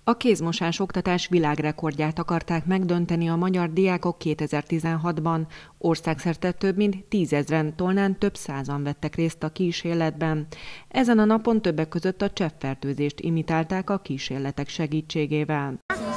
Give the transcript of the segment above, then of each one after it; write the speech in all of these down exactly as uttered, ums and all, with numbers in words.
A kézmosás oktatás világrekordját akarták megdönteni a magyar diákok kétezer-tizenhatban. Országszerte több mint tízezren, tolnán több százan vettek részt a kísérletben. Ezen a napon többek között a cseppfertőzést imitálták a kísérletek segítségével.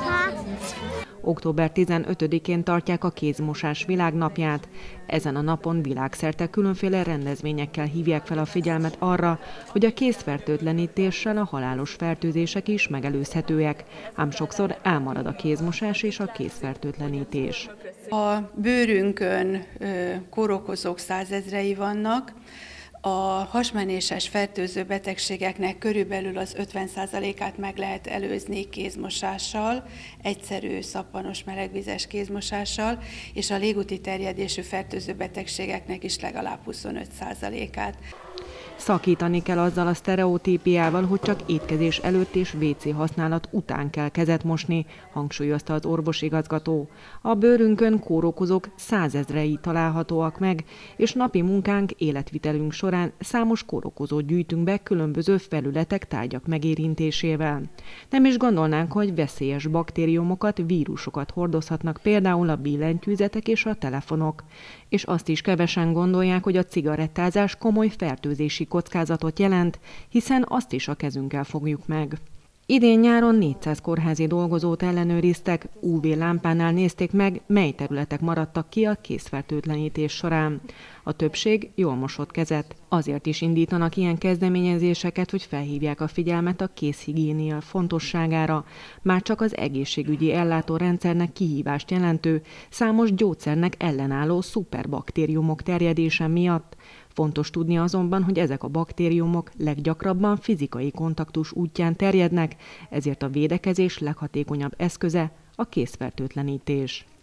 október tizenötödikén tartják a kézmosás világnapját. Ezen a napon világszerte különféle rendezvényekkel hívják fel a figyelmet arra, hogy a kézfertőtlenítéssel a halálos fertőzések is megelőzhetőek, ám sokszor elmarad a kézmosás és a kézfertőtlenítés. A bőrünkön kórokozók százezrei vannak. A hasmenéses fertőző betegségeknek körülbelül az ötven százalékát meg lehet előzni kézmosással, egyszerű szappanos melegvizes kézmosással, és a légúti terjedésű fertőző betegségeknek is legalább huszonöt százalékát. Szakítani kell azzal a sztereotípiával, hogy csak étkezés előtt és vé cé használat után kell kezet mosni, hangsúlyozta az orvosigazgató. A bőrünkön kórokozók százezrei találhatóak meg, és napi munkánk, életvitelünk során számos kórokozót gyűjtünk be különböző felületek, tárgyak megérintésével. Nem is gondolnánk, hogy veszélyes baktériumokat, vírusokat hordozhatnak például a billentyűzetek és a telefonok. És azt is kevesen gondolják, hogy a cigarettázás komoly fertőzési kockázatot jelent, hiszen azt is a kezünkkel fogjuk meg. Idén nyáron négyszáz kórházi dolgozót ellenőriztek, ú vé lámpánál nézték meg, mely területek maradtak ki a kézfertőtlenítés során. A többség jól mosott kezet. Azért is indítanak ilyen kezdeményezéseket, hogy felhívják a figyelmet a kézhigiénia fontosságára. Már csak az egészségügyi ellátórendszernek kihívást jelentő, számos gyógyszernek ellenálló szuperbaktériumok terjedése miatt. Fontos tudni azonban, hogy ezek a baktériumok leggyakrabban fizikai kontaktus útján terjednek, ezért a védekezés leghatékonyabb eszköze a kézfertőtlenítés.